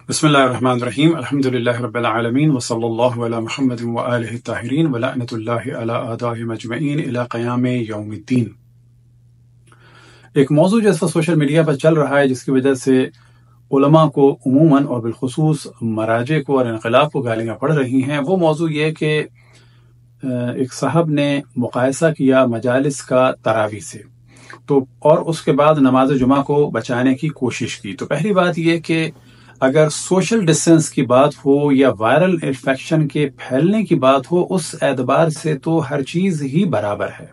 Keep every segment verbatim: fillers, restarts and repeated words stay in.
بسم اللہ الرحمن الرحیم الحمد للہ رب العالمین وصلی اللہ علی محمد وآلہ الطاہرین ولعنۃ اللہ علی اعدائهم اجمعین الی قیام یوم الدین۔ ایک موضوع جو اس وقت سوشل میڈیا پر چل رہا ہے، جس کی وجہ سے علماء کو عموماً اور بالخصوص مراجع کو اور انقلاب کو گالیاں پڑ رہی ہیں، وہ موضوع یہ کہ ایک صاحب نے مقایسہ کیا مجالس کا تراویح سے، تو اور اس کے بعد نماز جمعہ کو بچانے کی کوشش کی۔ تو پہلی بات یہ کہ اگر سوشل ڈسٹینس کی بات ہو یا وائرل انفیکشن کے پھیلنے کی بات ہو، اس اعتبار سے تو ہر چیز ہی برابر ہے،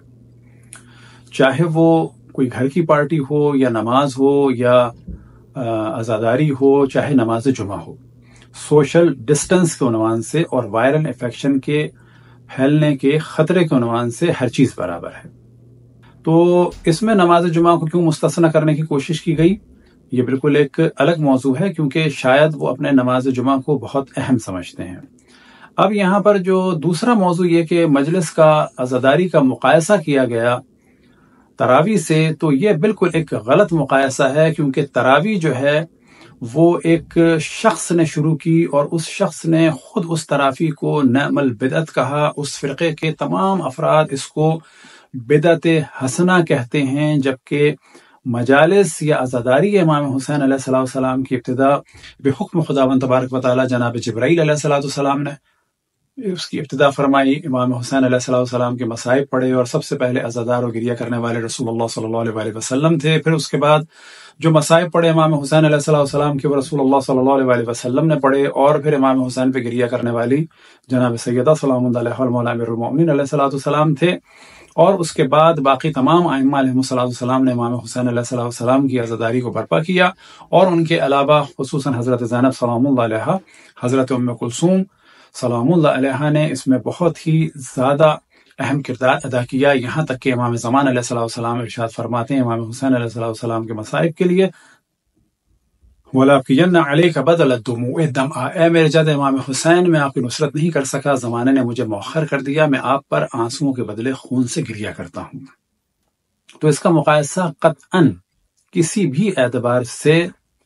چاہے وہ کوئی گھر کی پارٹی ہو یا نماز ہو یا عزاداری ہو، چاہے نماز جمعہ ہو، سوشل ڈسٹینس کے عنوان سے اور وائرل انفیکشن کے پھیلنے کے خطرے کے عنوان سے ہر چیز برابر ہے۔ تو اس میں نماز جمعہ کو کیوں مستثنی کرنے کی کوشش کی گئی، یہ بالکل ایک الگ موضوع ہے، کیونکہ شاید وہ اپنے نماز جمعہ کو بہت اہم سمجھتے ہیں۔ اب یہاں پر جو دوسرا موضوع یہ کہ مجلس کا عزاداری کا مقایسہ کیا گیا تراویح سے، تو یہ بالکل ایک غلط مقایسہ ہے، کیونکہ تراویح جو ہے وہ ایک شخص نے شروع کی اور اس شخص نے خود اس تراویح کو نعم البدعت کہا۔ اس فرقے کے تمام افراد اس کو بدعت حسنہ کہتے ہیں، جبکہ مجالس یا عزاداری امام حسین علیہ السلام کی ابتدا بحکم خداوند تبارک و تعالی جناب جبرائیل علیہ السلام نے اس کی ابتدا فرمائی۔ امام حسین علیہ السلام کے مصائب پڑھے اور سب سے پہلے عزادار و گریہ کرنے والے رسول اللہ صلی اللہ علیہ وسلم تھے۔ پھر اس کے بعد جو مصائب پڑھے امام حسین علیہ السلام کے، وہ رسول اللہ صلی اللہ علیہ وسلم نے پڑھے، اور پھر امام حسین پہ گریہ کرنے والی جناب سیدہ سلام اللہ علیہ المولا امیر المؤمنین علیہ السلام تھے۔ اور اس کے بعد باقی تمام ائمہ علیہ السلام نے امام حسین علیہ السلام کی عزاداری کو برپا کیا، اور ان کے علاوہ خصوصاً حضرت زینب سلام اللہ علیہ، حضرت ام کلثوم سلام اللہ علیہ نے اس میں بہت ہی زیادہ اہم کردار ادا کیا، یہاں تک کہ امام زمان علیہ السلام ارشاد فرماتے ہیں امام حسین علیہ السلام کے مصائب کے لیے، وَلَأَبْكِيَنَّ عَلَيْكَ بَدَلَ الدُّمُوعِ الدَّمْعَ، اے میرے جد امام حسین، میں آپ کی نصرت نہیں کر سکا، زمانے نے مجھے مؤخر کر دیا، میں آپ پر آنسوؤں کے بدلے خون سے گریہ کرتا ہوں۔ تو اس کا مقایسہ قطعاً کسی بھی اعتبار سے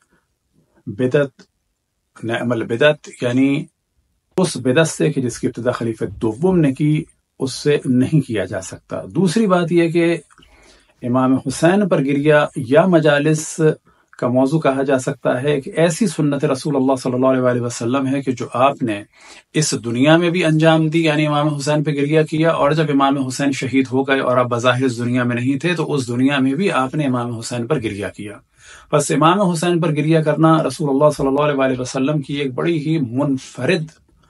بدعت نعم البدعت، یعنی اس بدعت سے کہ جس کی ابتدا خلیفہ دوم نے کی، اس سے نہیں کیا جا سکتا۔ دوسری بات یہ کہ امام حسین پر گریہ یا مجالس کا موضوع کہا جا سکتا ہے کہ ایسی سنت رسول اللہ صلی اللہ علیہ وسلم ہے کہ جو آپ نے اس دنیا میں بھی انجام دی، یعنی امام حسین پہ گریہ کیا، اور جب امام حسین شہید ہو گئے اور آپ بظاہر اس دنیا میں نہیں تھے، تو اس دنیا میں بھی آپ نے امام حسین پر گریہ کیا۔ بس امام حسین پر گریہ کرنا رسول اللہ صلی اللہ علیہ وسلم کی ایک بڑی ہی منفرد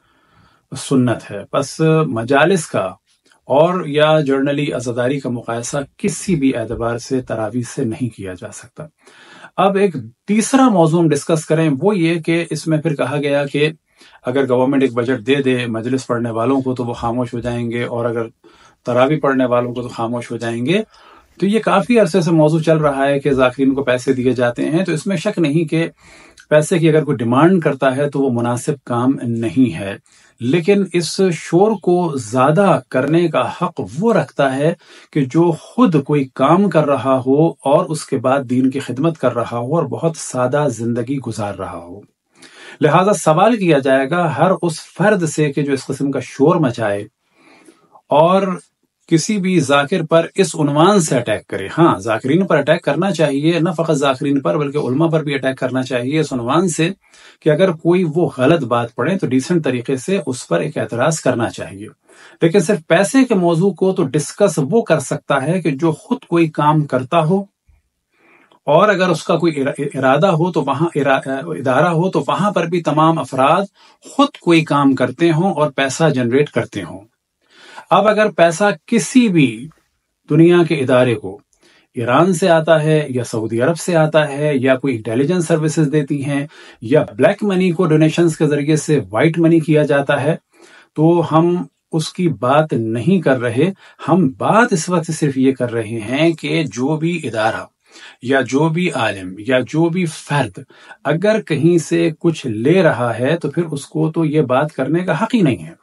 سنت ہے۔ بس مجالس کا اور یا جرنلی عزاداری کا مقایسہ کسی بھی اعتبار سے تراویح سے نہیں کیا جا سکتا۔ اب ایک تیسرا موضوع ہم ڈسکس کریں، وہ یہ کہ اس میں پھر کہا گیا کہ اگر گورنمنٹ ایک بجٹ دے دے مجلس پڑھنے والوں کو تو وہ خاموش ہو جائیں گے، اور اگر تراویح پڑھنے والوں کو تو خاموش ہو جائیں گے۔ تو یہ کافی عرصے سے موضوع چل رہا ہے کہ ذاکرین کو پیسے دیے جاتے ہیں، تو اس میں شک نہیں کہ پیسے کی اگر کوئی ڈیمانڈ کرتا ہے تو وہ مناسب کام نہیں ہے، لیکن اس شور کو زیادہ کرنے کا حق وہ رکھتا ہے کہ جو خود کوئی کام کر رہا ہو اور اس کے بعد دین کی خدمت کر رہا ہو اور بہت سادہ زندگی گزار رہا ہو۔ لہذا سوال کیا جائے گا ہر اس فرد سے کہ جو اس قسم کا شور مچائے اور کسی بھی ذاکر پر اس عنوان سے اٹیک کرے۔ ہاں، ذاکرین پر اٹیک کرنا چاہیے، نہ فقط ذاکرین پر بلکہ علماء پر بھی اٹیک کرنا چاہیے اس عنوان سے کہ اگر کوئی وہ غلط بات پڑھے تو ڈیسنٹ طریقے سے اس پر ایک اعتراض کرنا چاہیے، لیکن صرف پیسے کے موضوع کو تو ڈسکس وہ کر سکتا ہے کہ جو خود کوئی کام کرتا ہو، اور اگر اس کا کوئی ارادہ ہو تو وہاں ادارہ ہو تو وہاں پر بھی تمام افراد خود کوئی کام کرتے ہوں اور پیسہ جنریٹ کرتے ہوں۔ اب اگر پیسہ کسی بھی دنیا کے ادارے کو ایران سے آتا ہے یا سعودی عرب سے آتا ہے یا کوئی انٹیلیجنس سروسز دیتی ہیں یا بلیک منی کو ڈونیشنز کے ذریعے سے وائٹ منی کیا جاتا ہے، تو ہم اس کی بات نہیں کر رہے۔ ہم بات اس وقت صرف یہ کر رہے ہیں کہ جو بھی ادارہ یا جو بھی عالم یا جو بھی فرد اگر کہیں سے کچھ لے رہا ہے تو پھر اس کو تو یہ بات کرنے کا حق ہی نہیں ہے۔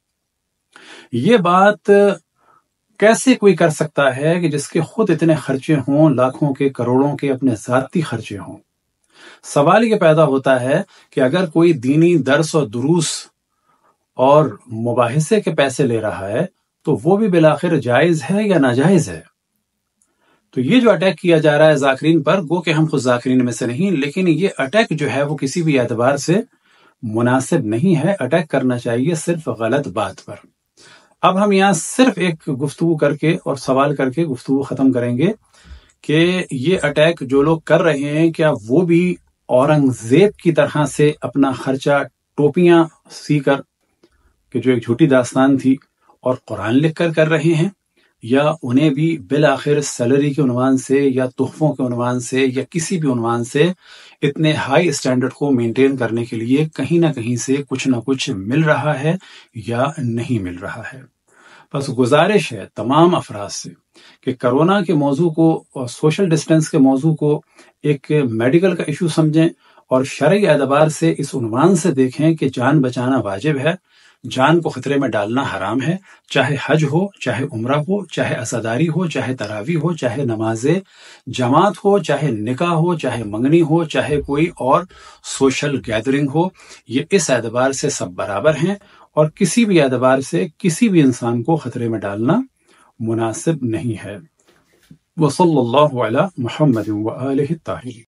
یہ بات کیسے کوئی کر سکتا ہے کہ جس کے خود اتنے خرچے ہوں، لاکھوں کے کروڑوں کے اپنے ذاتی خرچے ہوں؟ سوال یہ پیدا ہوتا ہے کہ اگر کوئی دینی درس و دروس اور مباحثے کے پیسے لے رہا ہے تو وہ بھی بالآخر جائز ہے یا ناجائز ہے؟ تو یہ جو اٹیک کیا جا رہا ہے ذاکرین پر، گو کہ ہم خود ذاکرین میں سے نہیں، لیکن یہ اٹیک جو ہے وہ کسی بھی اعتبار سے مناسب نہیں ہے۔ اٹیک کرنا چاہیے صرف غلط بات پر۔ اب ہم یہاں صرف ایک گفتگو کر کے اور سوال کر کے گفتگو ختم کریں گے کہ یہ اٹیک جو لوگ کر رہے ہیں کیا وہ بھی اورنگزیب کی طرح سے اپنا خرچہ ٹوپیاں سی کر، کہ جو ایک جھوٹی داستان تھی، اور قرآن لکھ کر کر رہے ہیں، یا انہیں بھی بالآخر سیلری کے عنوان سے یا تحفوں کے عنوان سے یا کسی بھی عنوان سے اتنے ہائی اسٹینڈرڈ کو مینٹین کرنے کے لیے کہیں نہ کہیں سے کچھ نہ کچھ مل رہا ہے یا نہیں مل رہا ہے؟ بس گزارش ہے تمام افراد سے کہ کرونا کے موضوع کو اور سوشل ڈسٹینس کے موضوع کو ایک میڈیکل کا ایشو سمجھیں اور شرعی اعتبار سے اس عنوان سے دیکھیں کہ جان بچانا واجب ہے، جان کو خطرے میں ڈالنا حرام ہے، چاہے حج ہو، چاہے عمرہ ہو، چاہے عزاداری ہو، چاہے تراویح ہو، چاہے نماز جماعت ہو، چاہے نکاح ہو، چاہے منگنی ہو، چاہے کوئی اور سوشل گیدرنگ ہو، یہ اس اعتبار سے سب برابر ہیں اور کسی بھی اعتبار سے کسی بھی انسان کو خطرے میں ڈالنا مناسب نہیں ہے۔ وصلی اللہ علی محمد وآلہ الطاہرین۔